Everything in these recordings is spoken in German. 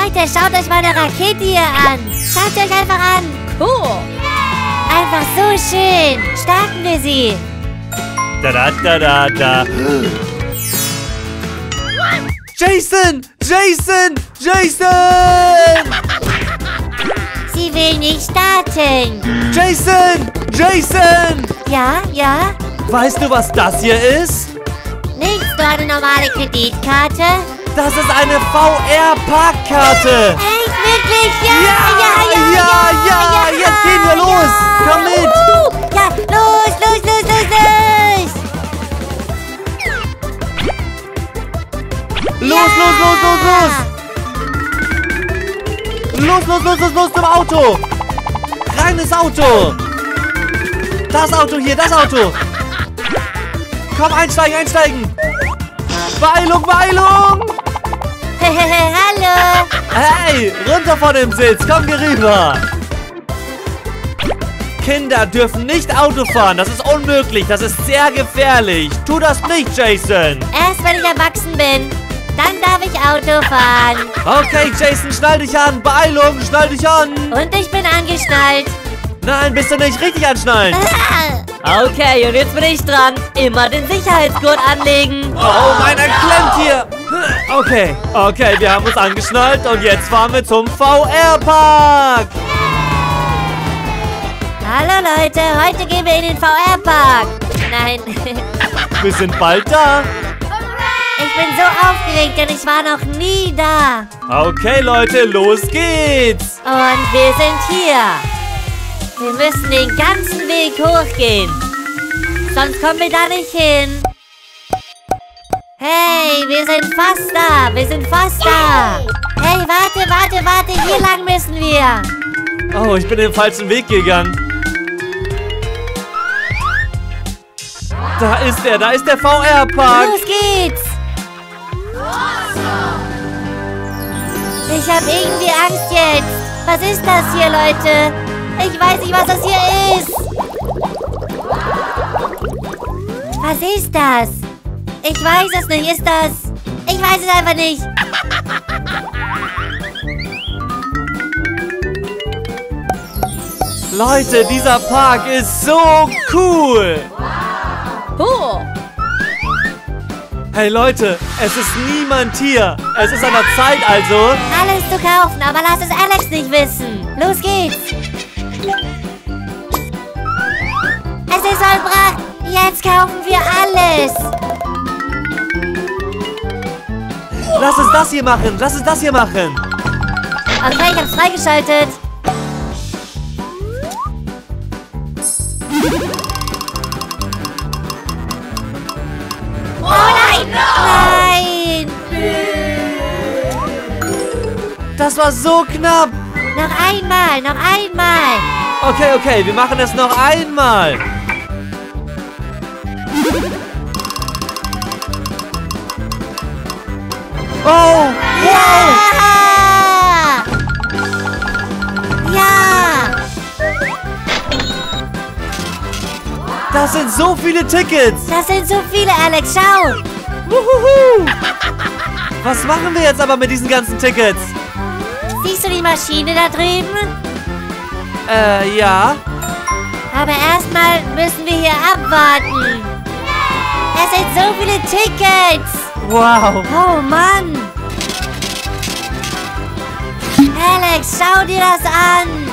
Leute, schaut euch meine Rakete hier an. Schaut sie euch einfach an. Cool. Einfach so schön. Starten wir sie. Da da da da da. Jason! Jason! Jason! Sie will nicht starten. Jason! Jason! Ja, ja. Weißt du, was das hier ist? Nicht so eine normale Kreditkarte. Das ist eine VR-Parkkarte. Echt, wirklich? Ja, ja, jetzt gehen wir los. Komm mit. Ja, los. Los zum Auto. Rein ins Auto. Das Auto hier, das Auto. Komm, einsteigen. Beeilung. Hallo. Hey, runter von dem Sitz. Komm hier rüber. Kinder dürfen nicht Auto fahren. Das ist unmöglich. Das ist sehr gefährlich. Tu das nicht, Jason. Erst wenn ich erwachsen bin, dann darf ich Auto fahren. Okay, Jason, schnall dich an. Beeilung, schnall dich an. Und ich bin angeschnallt. Nein, bist du nicht richtig anschnallen. Okay, und jetzt bin ich dran. Immer den Sicherheitsgurt anlegen. Oh, meiner klemmt hier. Okay, wir haben uns angeschnallt und jetzt fahren wir zum VR-Park. Hallo Leute, heute gehen wir in den VR-Park. Nein, Wir sind bald da. ich bin so aufgeregt, denn ich war noch nie da. Okay, Leute, los geht's. Und wir sind hier. Wir müssen den ganzen Weg hochgehen. Sonst kommen wir da nicht hin. Hey, wir sind fast da. Hey, warte. Hier lang müssen wir. Oh, ich bin den falschen Weg gegangen. Da ist der VR-Park. Los geht's. Ich habe irgendwie Angst jetzt. Was ist das hier, Leute? Ich weiß nicht, was das hier ist. Was ist das? Ich weiß es nicht. Ist das... Ich weiß es einfach nicht. Leute, dieser Park ist so cool. Cool. Hey Leute, es ist niemand hier. Es ist an der Zeit also. Alles zu kaufen, aber lass es Alex nicht wissen. Los geht's. Es ist vollbracht. Jetzt kaufen wir alles. Lass uns das hier machen. Okay, ich hab's freigeschaltet. Oh nein! Nein! Das war so knapp. Noch einmal. Okay, wir machen es noch einmal. Oh, wow. Ja! Das sind so viele Tickets. Das sind so viele, Alex. Schau! Wuhuhu. Was machen wir jetzt aber mit diesen ganzen Tickets? Siehst du die Maschine da drüben? Ja. Aber erstmal müssen wir hier abwarten. Es sind so viele Tickets. Wow. Oh Mann. Alex, schau dir das an.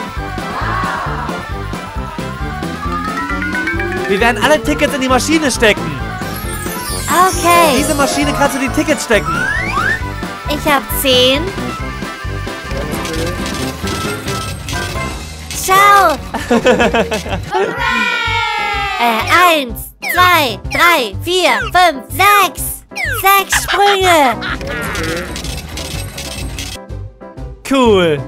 Wir werden alle Tickets in die Maschine stecken. Okay. In diese Maschine kannst du die Tickets stecken. Ich habe 10. Schau. 1, 2, 3, 4, 5, 6. 6 Sprünge. Cool.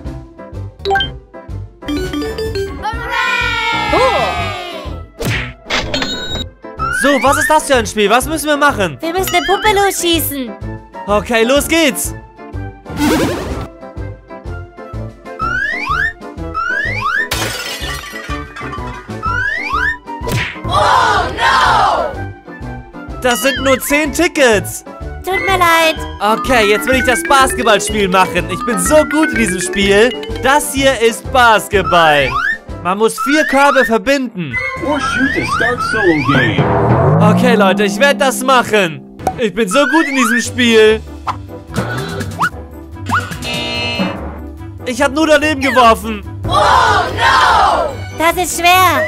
So, was ist das für ein Spiel? Was müssen wir machen? Wir müssen eine Puppe losschießen. Okay, los geht's. Oh no! Das sind nur 10 Tickets. tut mir leid. Okay, jetzt will ich das Basketballspiel machen. Ich bin so gut in diesem Spiel. Das hier ist Basketball. Man muss 4 Körbe verbinden. Or shoot to start solo game. Okay, Leute, ich werde das machen. Ich bin so gut in diesem Spiel. Ich habe nur daneben geworfen. Oh, no! Das ist schwer.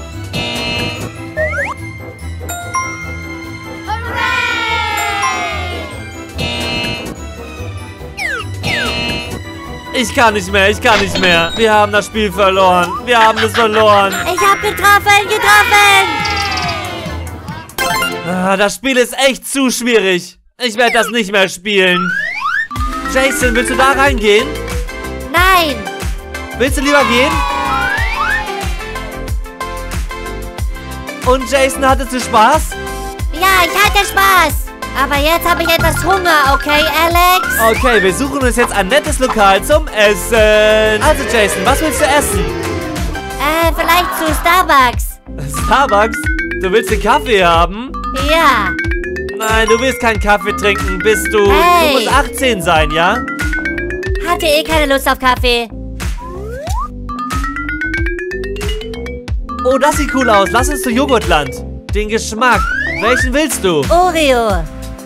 Ich kann nicht mehr, ich kann nicht mehr. Wir haben das Spiel verloren. Wir haben es verloren. Ich habe getroffen. Ah, das Spiel ist echt zu schwierig. Ich werde das nicht mehr spielen. Jason, willst du da reingehen? Nein. Willst du lieber gehen? Und Jason, hattest du Spaß? Ja, ich hatte Spaß. Aber jetzt habe ich etwas Hunger, okay, Alex? Okay, wir suchen uns jetzt ein nettes Lokal zum Essen. Also Jason, was willst du essen? Vielleicht zu Starbucks. Starbucks? Du willst den Kaffee haben? Ja. Nein, du willst keinen Kaffee trinken, bist du? Hey. Du musst 18 sein, ja? Hatte eh keine Lust auf Kaffee. Oh, das sieht cool aus. Lass uns zu Joghurtland. Den Geschmack. Welchen willst du? Oreo.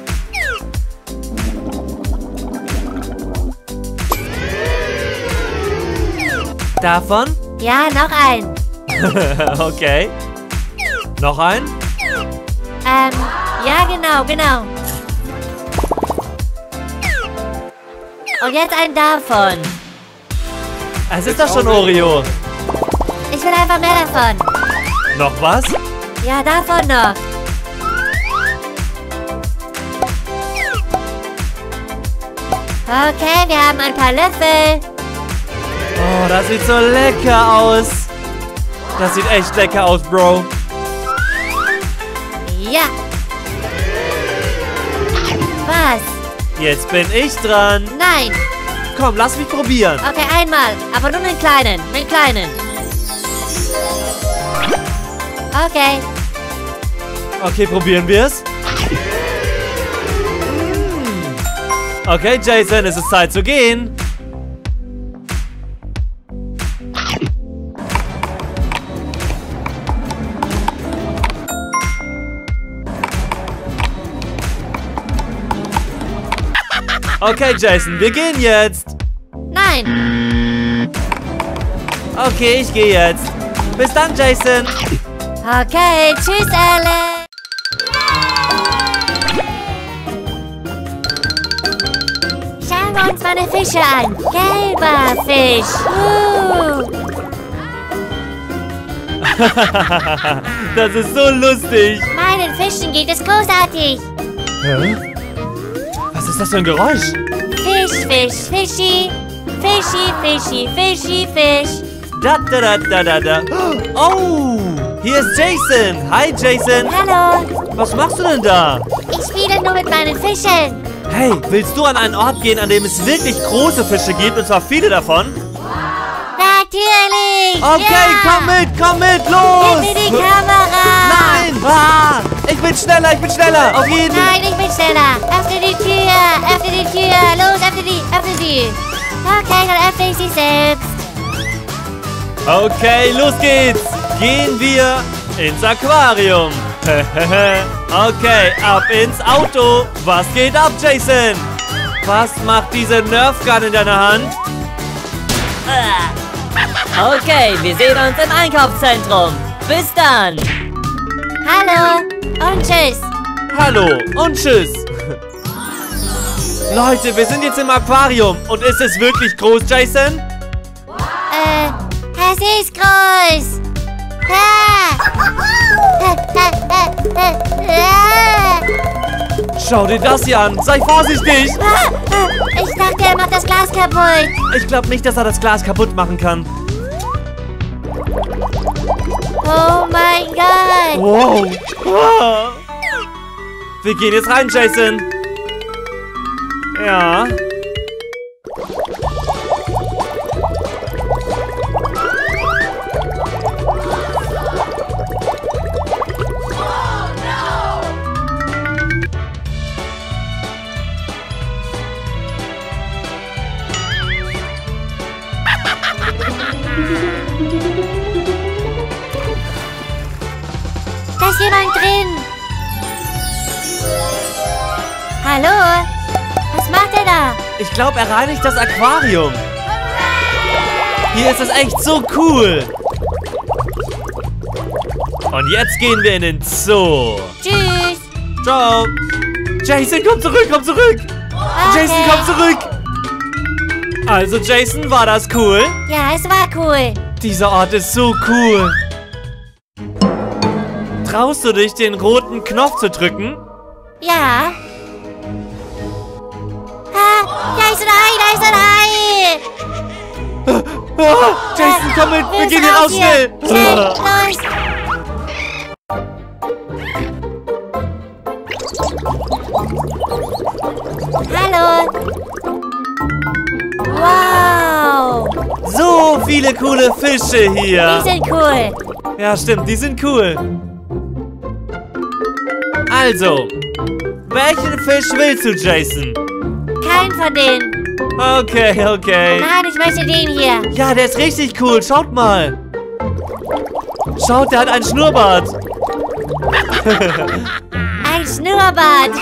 Davon? Ja, noch ein. Okay. Noch ein? Ja, genau. Und jetzt einen davon. Es ist doch schon Oreo. Ich will einfach mehr davon. Noch was? Ja, davon noch. Okay, wir haben ein paar Löffel. Oh, das sieht so lecker aus. Das sieht echt lecker aus, Bro. Ja. Was? Jetzt bin ich dran. Nein. Komm, lass mich probieren. Okay, einmal. Aber nur den kleinen. Okay. Okay, probieren wir es. Okay, Jason, es ist Zeit zu gehen. Okay, Jason, wir gehen jetzt. Nein. Okay, ich gehe jetzt. Bis dann, Jason. Okay, tschüss, Alex. Schauen wir uns meine Fische an. Gelber Fisch. Das ist so lustig. Meinen Fischen geht es großartig. Hä? Was ist das für ein Geräusch? Fisch, Fisch, Fischi. Fischi, Fischi, Fischi, Fisch. Da. Oh, hier ist Jason. Hi, Jason. Hallo. Was machst du denn da? Ich spiele nur mit meinen Fischen. Hey, willst du an einen Ort gehen, an dem es wirklich große Fische gibt, und zwar viele davon? Natürlich. Okay, ja. komm mit, los! Gib mir die Kamera. Nein! Ah, ich bin schneller, auf jeden Fall. Nein, ich bin schneller. Öffne die Tür. Los, öffne sie. Okay, dann öffne ich sie selbst. Okay, los geht's. Gehen wir ins Aquarium. Okay, ab ins Auto. Was geht ab, Jason? Was macht diese Nerf Gun in deiner Hand? Okay, wir sehen uns im Einkaufszentrum. Bis dann. Hallo und tschüss. Hallo und tschüss. Leute, wir sind jetzt im Aquarium. Und ist es wirklich groß, Jason? Es ist groß. Schau dir das hier an. Sei vorsichtig. Ich dachte, er macht das Glas kaputt. Ich glaube nicht, dass er das Glas kaputt machen kann. Oh mein Gott. Wow. Wow. Wir gehen jetzt rein, Jason. Ja. Da ist jemand drin. Hallo? Was macht er da? Ich glaube, er reinigt das Aquarium. Hier ist es echt so cool. Und jetzt gehen wir in den Zoo. Tschüss. Ciao. Jason, komm zurück, komm zurück. Okay. Jason, komm zurück. Also, Jason, war das cool? Ja, es war cool. Dieser Ort ist so cool. Traust du dich, den roten Knopf zu drücken? Ja. Ah, da ist ein Ei, da ist ein Ei. Ah, Jason, komm mit, wir gehen hier raus, schnell. Schnell, los. Hallo. Wow. So viele coole Fische hier. Die sind cool. Ja, stimmt, die sind cool. Also, welchen Fisch willst du, Jason? Kein von denen. Okay, okay. Nein, ich möchte den hier. Ja, der ist richtig cool. Schaut mal. Schaut, der hat einen Schnurrbart. Ein Schnurrbart.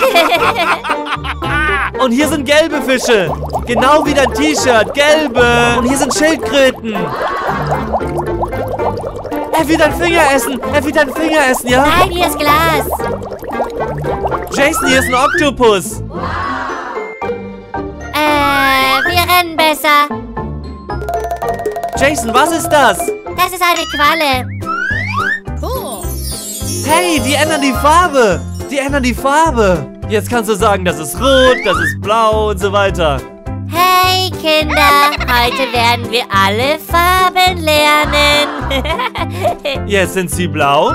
Und hier sind gelbe Fische. Genau wie dein T-Shirt. Gelbe. Und hier sind Schildkröten. Er will deinen Finger essen. Er will deinen Finger essen, ja? Nein, hier ist Glas. Jason, hier ist ein Oktopus. Wir rennen besser. Jason, was ist das? Das ist eine Qualle. Hey, die ändern die Farbe. Die ändern die Farbe. Jetzt kannst du sagen, das ist rot, das ist blau und so weiter. Hey Kinder, heute werden wir alle Farben lernen. Jetzt sind sie blau.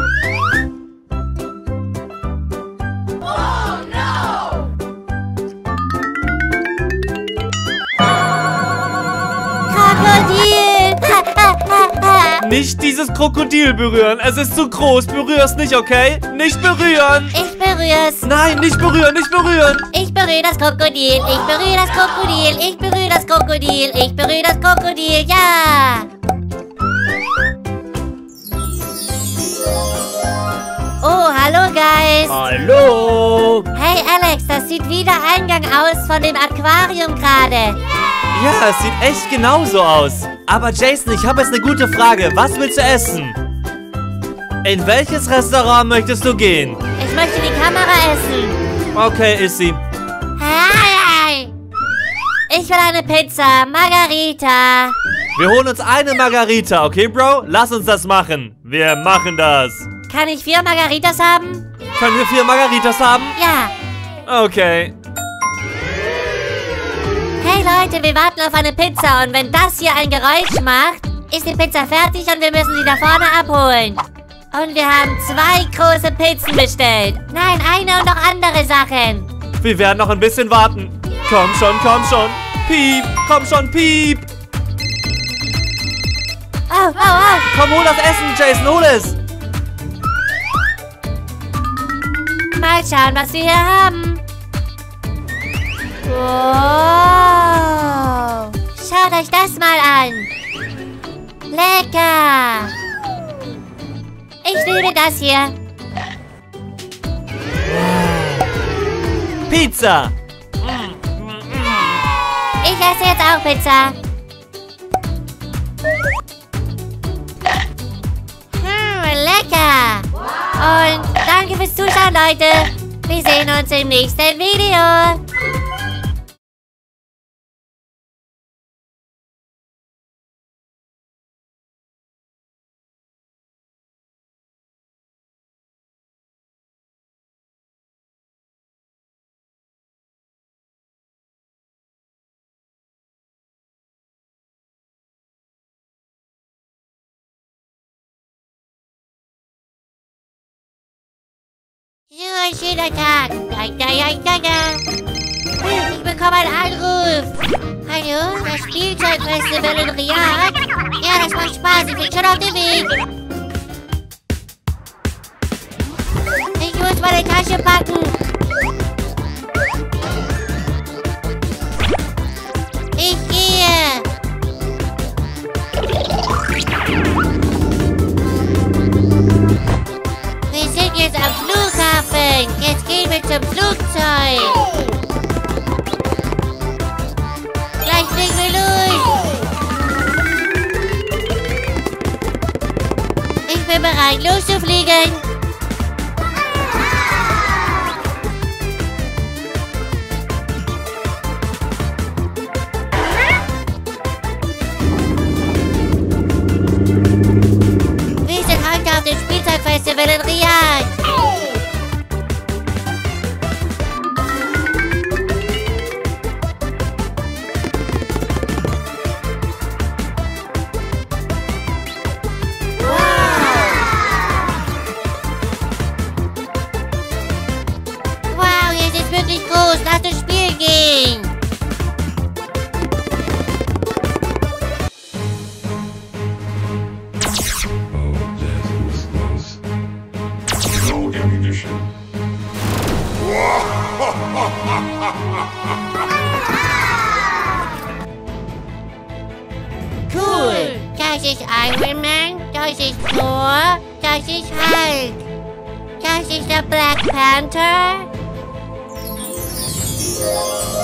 Krokodil. Nicht dieses Krokodil berühren. Es ist zu groß. Berühr es nicht, okay? Nicht berühren. Ich berühr's. Nein, nicht berühren, nicht berühren. Ich berühre das Krokodil. Ich berühre das Krokodil. Ich berühre das Krokodil. Ich berühre das Krokodil. Ja. Oh, hallo, Guys. Hallo. Hey, Alex, das sieht wie der Eingang aus von dem Aquarium gerade. Ja, es sieht echt genauso aus. Aber Jason, ich habe jetzt eine gute Frage. Was willst du essen? In welches Restaurant möchtest du gehen? Ich möchte die Kamera essen. Okay, ist sie. Hey. Ich will eine Pizza, Margarita. Wir holen uns eine Margarita, okay, Bro? Lass uns das machen. Wir machen das. Kann ich 4 Margaritas haben? Können wir 4 Margaritas haben? Ja. Okay. Hey Leute, wir warten auf eine Pizza und wenn das hier ein Geräusch macht, ist die Pizza fertig und wir müssen sie da vorne abholen. Und wir haben 2 große Pizzen bestellt. Nein, eine und noch andere Sachen. Wir werden noch ein bisschen warten. Komm schon, komm schon. Piep, komm schon, piep. Oh, oh, oh. Komm, hol das Essen, Jason, hol es. Mal schauen, was wir hier haben. Wow. Schaut euch das mal an. Lecker. Ich liebe das hier. Pizza. Ich esse jetzt auch Pizza. Lecker. Und danke fürs Zuschauen, Leute. Wir sehen uns im nächsten Video. So, ein schöner Tag. Ich bekomme einen Anruf. Hallo, das Spielzeugfestival in Riyadh? Ja, das macht Spaß. Ich bin schon auf dem Weg. Ich muss meine Tasche packen. Ich gehe. Zeit loszufliegen. Wir sind heute auf dem Spielzeugfestival in Riyadh. Wow, hier ist wirklich groß. Lass uns spielen gehen. No ammunition. Cool. Das ist Iron Man. Das ist Thor. Das ist Hulk. Das ist der Black Panther.